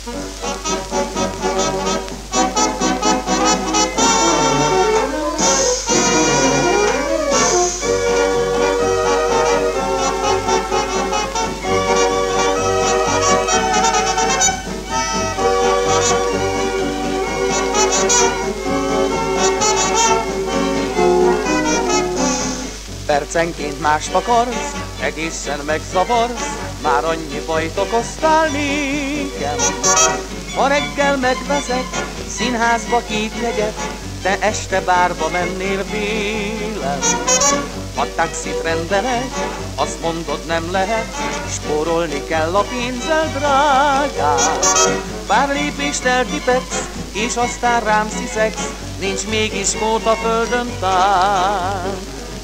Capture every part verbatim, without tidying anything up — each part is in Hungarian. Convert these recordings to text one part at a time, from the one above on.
Percenként mást akarsz, egészen megzavarsz, már annyi bajt okoztál nékem. Ha reggel megvezek, színházba két jegyet, te este bárba mennél vélem. Ha taxit rendelek, azt mondod nem lehet, spórolni kell a pénzzel drágám. Pár lépést eltipegsz, és aztán rám sziszegsz, nincs mégis mód a földön tán.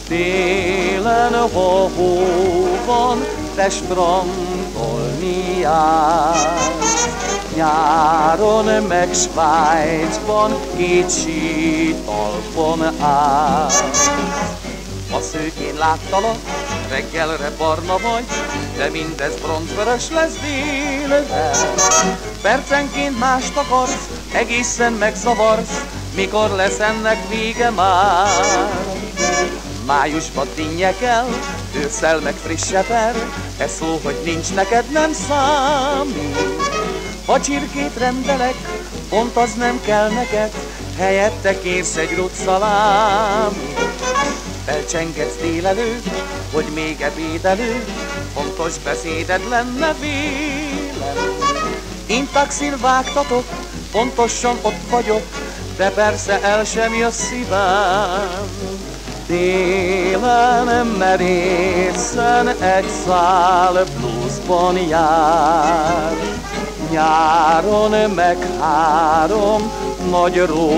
Télen, ha hó van, te strandolni jársz. Nyáron meg Svájcban két sítalpon állsz. A szőkén láttalak, reggelre barna vagy, de mindez bronzvörös lesz délre. Percenként mást akarsz, egészen megzavarsz, mikor lesz ennek vége már. Májusban dinnyekel, ősszel meg friss eper, ez szó, hogy nincs neked, nem számít. Ha csirkét rendelek, pont az nem kell neked, helyette kérsz egy rutszalámit. Felcsengetsz délelőtt, hogy még ebéd előtt, fontos beszéded lenne vélem. Én taxin vágtatok, pontosan ott vagyok, de persze el sem jössz szívem. Télen merészen egy szál bluesban jár, nyáron meg három nagy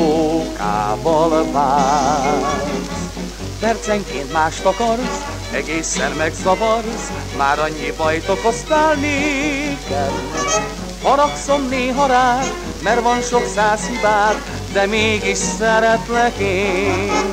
rókával vársz. Percenként mást akarsz, egészen megzavarsz, már annyi bajt okoztál nékem. Haragszom néha rád, mert van sok száz hibád, de mégis szeretlek én.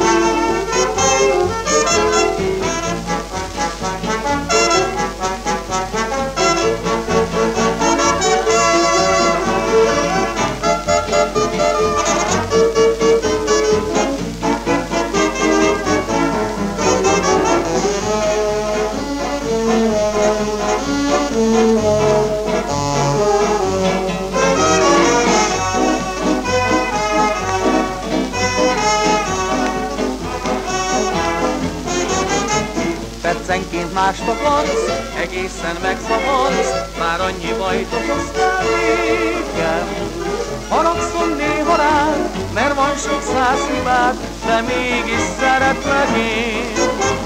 Percenként mást akarsz, egészen megzavarsz, már annyi bajt okoztál nékem. Haragszom néha rád, mert van sok száz hibád, de mégis szeretlek én.